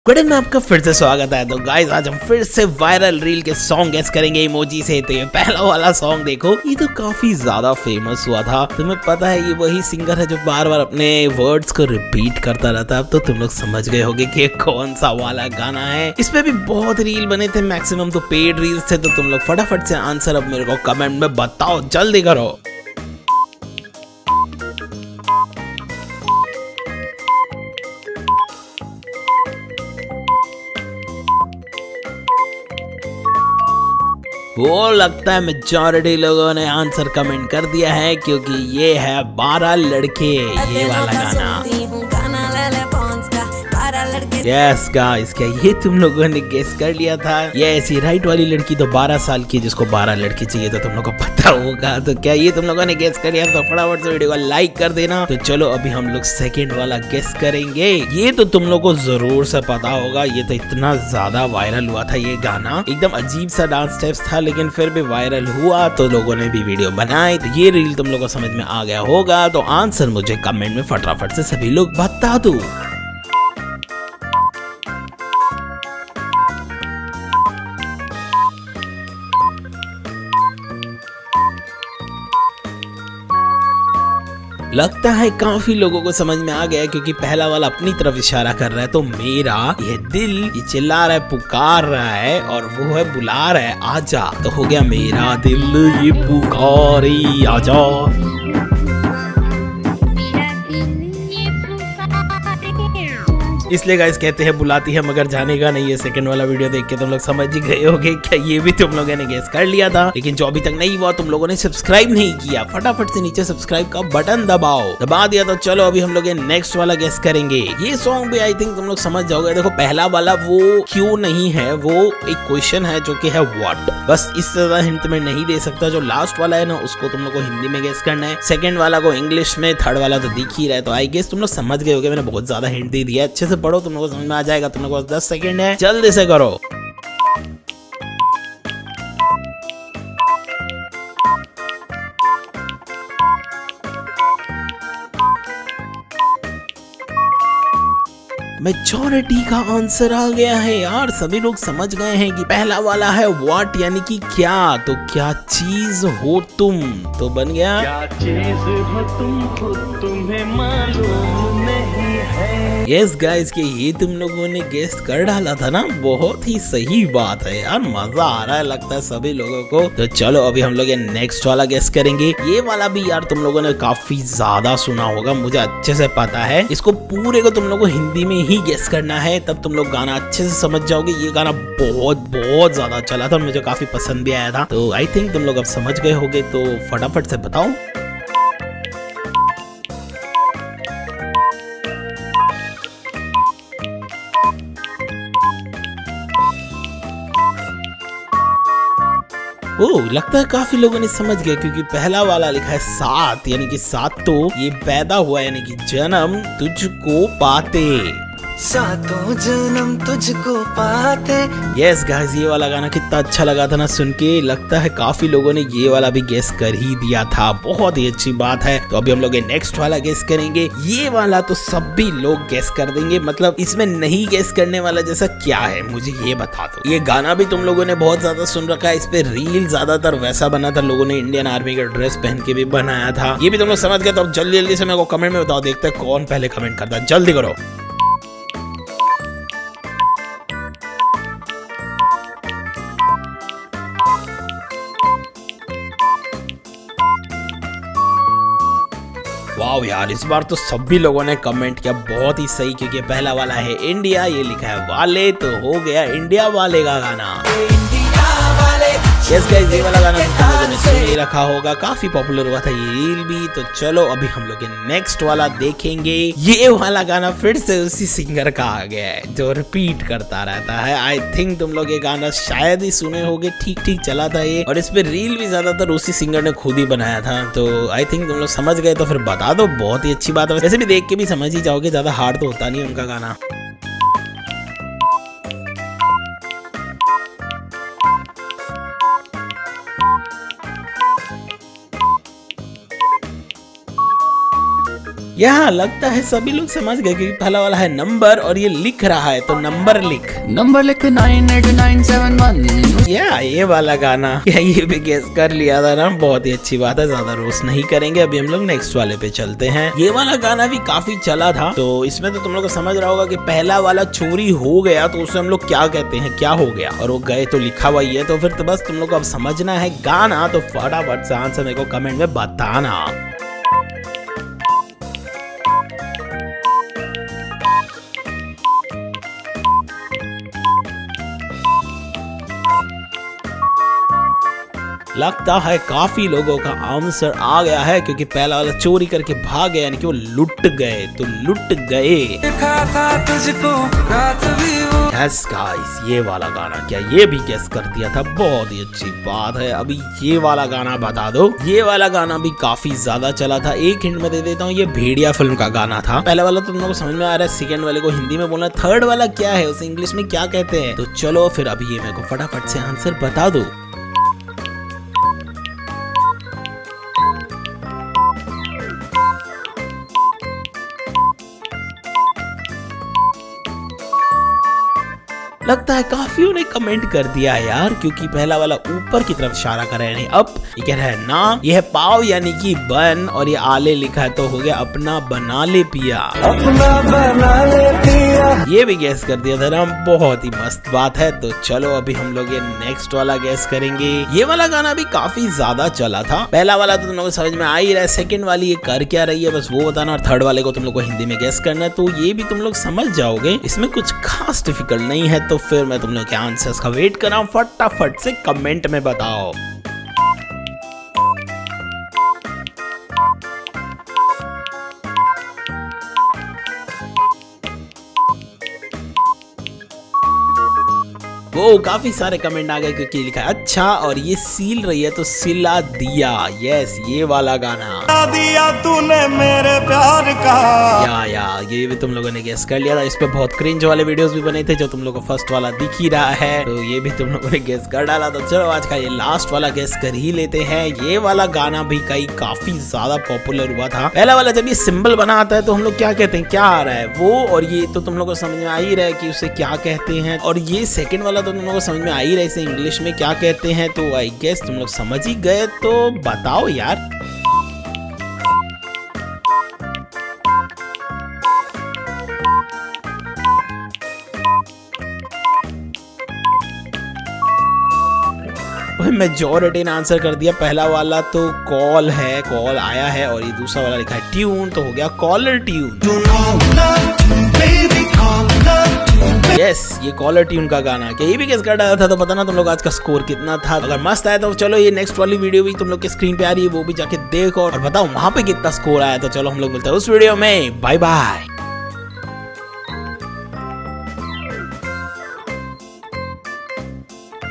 Good में आपका फिर से स्वागत है। तो गाइस आज हम फिर से वायरल रील के सॉन्ग गेस करेंगे इमोजी से। तो ये पहला वाला सॉन्ग देखो, ये तो काफी ज्यादा फेमस हुआ था। तुम्हें पता है ये वही सिंगर है जो बार बार अपने वर्ड्स को रिपीट करता रहता है। अब तो तुम लोग समझ गए होगे कि कौन सा वाला गाना है। इस पे भी बहुत रील बने थे, मैक्सिमम तो पेड रील्स थे। तो तुम लोग फटाफट से आंसर अब मेरे को कमेंट में बताओ, जल्दी करो। वो लगता है मेजॉरिटी लोगों ने आंसर कमेंट कर दिया है, क्योंकि ये है 12 लड़के, ये वाला गाना। यस गाइस, क्या ये तुम लोगों ने गेस कर लिया था? ये ऐसी राइट वाली लड़की तो 12 साल की, जिसको 12 लड़के चाहिए तो तुम लोग को पता होगा। तो क्या ये तुम लोगों ने गेस कर लिया? तो फटाफट से वीडियो को लाइक कर देना। तो चलो अभी हम लोग सेकंड वाला गेस करेंगे। ये तो तुम लोग को जरूर से पता होगा, ये तो इतना ज्यादा वायरल हुआ था। ये गाना एकदम अजीब सा डांस स्टेप्स था, लेकिन फिर भी वायरल हुआ तो लोगों ने भी वीडियो बनाई। तो ये रील तुम लोग को समझ में आ गया होगा। तो आंसर मुझे कमेंट में फटाफट से सभी लोग बता दो। लगता है काफी लोगों को समझ में आ गया, क्योंकि पहला वाला अपनी तरफ इशारा कर रहा है। तो मेरा ये दिल ये चिल्ला रहा है, पुकार रहा है, और वो है बुला रहा है आजा। तो हो गया मेरा दिल ये पुकारी आजा। इसलिए गाइस कहते हैं बुलाती है मगर जाने का नहीं है। सेकंड वाला वीडियो देख के तुम लोग समझ ही गए होगे, क्या ये भी तुम लोगों ने गेस कर लिया था। लेकिन जो अभी तक नहीं हुआ, तुम लोगों ने सब्सक्राइब नहीं किया, फटाफट से नीचे सब्सक्राइब का बटन दबाओ। दबा दिया तो चलो अभी हम लोग नेक्स्ट वाला गेस करेंगे। ये सॉन्ग भी आई थिंक तुम लोग समझ जाओगे। देखो पहला वाला वो क्यों नहीं है, वो एक क्वेश्चन है जो कि है व्हाट। बस इससे ज्यादा हिंट में नहीं दे सकता। जो लास्ट वाला है ना, उसको तुम लोग को हिंदी में गेस करना है, सेकंड वाला को इंग्लिश में, थर्ड वाला तो दिख ही रहा है। तो आई गेस तुम लोग समझ गए होगे, मैंने बहुत ज्यादा हिंट दे दिया। अच्छे से पढ़ो, तुम लोगों को समझ में आ जाएगा। तुम लोगों को 10 सेकंड है, जल्दी से करो। मेजॉरिटी का आंसर आ गया है यार। सभी लोग समझ गए हैं कि पहला वाला है व्हाट, यानी कि क्या। तो क्या चीज हो तुम, तो बन गया क्या चीज हो तुम, खुद तुम्हें मालूम नहीं है। यस गाइस, कि ये तुम लोगों ने गेस कर डाला था ना, बहुत ही सही बात है यार। मजा आ रहा है लगता है सभी लोगों को। तो चलो अभी हम लोग नेक्स्ट वाला गेस करेंगे। ये वाला भी यार तुम लोगों ने काफी ज्यादा सुना होगा, मुझे अच्छे से पता है। इसको पूरे को तुम लोग को हिंदी में ही गेस करना है, तब तुम लोग गाना अच्छे से समझ जाओगे। ये गाना बहुत ज्यादा चला था और मुझे काफी पसंद भी आया था। तो आई थिंक तुम लोग अब समझ गए होगे। तो फटाफट से बताओ। ओह, लगता है काफी लोगों ने समझ गए, क्योंकि पहला वाला लिखा है सात, यानी कि सात। तो ये पैदा हुआ यानी कि जन्म तुझको पाते, सातों जन्म तुझको पाते। यस गाइस, ये वाला गाना कितना अच्छा लगा था ना सुन के। लगता है काफी लोगों ने ये वाला भी गेस कर ही दिया था, बहुत ही अच्छी बात है। तो अभी हम लोग नेक्स्ट वाला गेस करेंगे। ये वाला तो सभी लोग गेस कर देंगे, मतलब इसमें नहीं गेस करने वाला जैसा क्या है मुझे ये बता दो। ये गाना भी तुम लोगों ने बहुत ज्यादा सुन रखा है, इस पे रील ज्यादातर वैसा बना था, लोगों ने इंडियन आर्मी का ड्रेस पहन के भी बनाया था। ये भी तुम लोग समझ गए। तो अब जल्दी से मेरे को कमेंट में बताओ, देखते हैं कौन पहले कमेंट करता है, जल्दी करो। वाओ यार, इस बार तो सभी लोगों ने कमेंट किया, बहुत ही सही। क्योंकि पहला वाला है इंडिया, ये लिखा है वाले, तो हो गया इंडिया वाले का गाना। यस गाइस, ये वाला गाना तुम लोगों ने सुन ही रखा होगा, काफी पॉपुलर हुआ था ये रील भी। तो चलो अभी हम लोग नेक्स्ट वाला देखेंगे। ये वाला गाना फिर से उसी सिंगर का आ गया है जो रिपीट करता रहता है। आई थिंक तुम लोग ये गाना शायद ही सुने होगे, ठीक चला था ये, और इस पे रील भी ज्यादातर उसी सिंगर ने खुद ही बनाया था। तो आई थिंक तुम लोग समझ गए, तो फिर बता दो, बहुत ही अच्छी बात है। वैसे भी देख के भी समझ ही जाओगे, ज्यादा हार्ड तो होता नहीं उनका गाना। यहाँ लगता है सभी लोग समझ गए क्योंकि पहला वाला है नंबर और ये लिख रहा है तो नंबर लिख 98971। ये वाला गाना ये भी गेस कर लिया था ना, बहुत ही अच्छी बात है, ज्यादा रोस्ट नहीं करेंगे। अभी हम लोग नेक्स्ट वाले पे चलते हैं। ये वाला गाना भी काफी चला था, तो इसमें तो तुम लोग को समझ रहा होगा कि पहला वाला चोरी हो गया तो उसे हम लोग क्या कहते हैं, क्या हो गया, और वो गए तो लिखा हुआ ही है। तो फिर तो बस तुम लोग को अब समझना है गाना, तो फटाफट से आंसर मेरे को कमेंट में बताना। लगता है काफी लोगों का आंसर आ गया है क्योंकि पहला वाला चोरी करके भाग गया, यानी कि वो लुट गए, तो लुट गए। यस गाइस, ये वाला गाना, क्या ये भी गेस कर दिया था, बहुत ही अच्छी बात है। अभी ये वाला गाना बता दो। ये वाला गाना भी काफी ज्यादा चला था। एक हिंट में दे देता हूँ, ये भेड़िया फिल्म का गाना था। पहले वाला तो तुम लोगों को समझ में आ रहा है, सेकंड वाले को हिंदी में बोलना, थर्ड वाला क्या है, उसे इंग्लिश में क्या कहते हैं। तो चलो फिर अभी ये मेरे को फटाफट से आंसर बता दो। लगता है काफियों ने कमेंट कर दिया यार, क्योंकि पहला वाला ऊपर की तरफ इशारा कर रहे हैं, अप। ये कह रहा है ना, ये है पाव यानी कि बन, और ये आले लिखा है तो हो गया अपना बना ले पिया, अपना बना ले पिया। ये भी गैस कर दिया था ना, बहुत ही मस्त बात है। तो चलो अभी हम लोग ये नेक्स्ट वाला गैस करेंगे। ये वाला गाना भी काफी ज्यादा चला था। पहला वाला तो तुम लोग को समझ में आ ही रहा है, सेकंड वाली ये कर क्या रही है बस वो बताना, और थर्ड वाले को तुम लोग को हिंदी में गैस करना है, तो ये भी तुम लोग समझ जाओगे। इसमें कुछ खास डिफिकल्ट नहीं है। तो फिर मैं तुम लोग के आंसर्स का वेट कर रहा हूं, फटाफट से कमेंट में बताओ। वो काफी सारे कमेंट आ गए क्योंकि लिखा है अच्छा, और ये सील रही है तो सिला दिया। यस, ये वाला गाना दिया तूने मेरे प्यार का। या ये भी तुम लोगों ने गेस कर लिया था। इस पे बहुत क्रिंज वाले वीडियोस भी बने थे, जो तुम लोगों को फर्स्ट वाला दिख ही रहा है, तो ये भी तुम लोगों ने गेस कर डाला। तो चलो आज का ये लास्ट वाला गेस कर ही लेते हैं। ये वाला गाना भी कई काफी ज्यादा पॉपुलर हुआ था। पहला वाला जब ये सिंबल बना आता है तो हम लोग क्या कहते हैं, क्या आ रहा है वो, और ये तो तुम लोग को समझ में आ ही रहा है कि उसे क्या कहते हैं। और ये सेकंड वाला तो तुम लोगों को समझ में आ ही रहा है इसे इंग्लिश में क्या कहते हैं। तो आई गेस तुम लोग समझ ही गए, तो बताओ यार। मेजॉरिटी ने आंसर कर दिया। पहला वाला तो कॉल है, कॉल आया है, और ये दूसरा वाला लिखा है ट्यून, तो हो गया कॉलर ट्यून। यस, ये कॉलर ट्यून का गाना, क्या ये भी गेस कर डाला था। तो पता ना तुम लोग आज का स्कोर कितना था। अगर मस्त आया तो चलो ये नेक्स्ट वाली वीडियो भी तुम लोग के स्क्रीन पे आ रही है, वो भी जाके देखो और बताओ वहां पे कितना स्कोर आया। तो चलो हम लोग मिलते हैं उस वीडियो में, बाय बाय।